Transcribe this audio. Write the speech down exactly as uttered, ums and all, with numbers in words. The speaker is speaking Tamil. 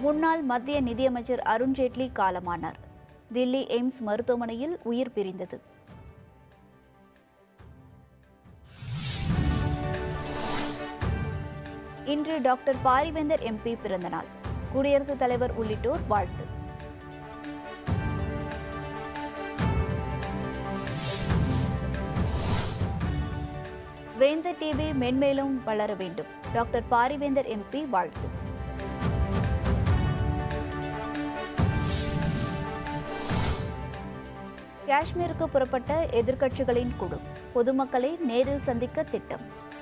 முன்னாள் மத்திய நிதியமைச்சர் அருண் ஜேட்லி காலமானார். தில்லி எய்ம்ஸ் மருத்துவமனையில் உயிர் பிரிந்தது. இன்று டாக்டர் பாரிவேந்தர் எம்பி பிறந்தநாள். குடியரசுத் தலைவர் உள்ளிட்டோர் வாழ்த்து. வேந்தர் டிவி மென்மேலும் வளர வேண்டும். டாக்டர் பாரிவேந்தர் எம்பி வாழ்த்து. காஷ்மீருக்கு புறப்பட்ட எதிர்க்கட்சிகளின் குழு பொதுமக்களை நேரில் சந்திக்க திட்டம்.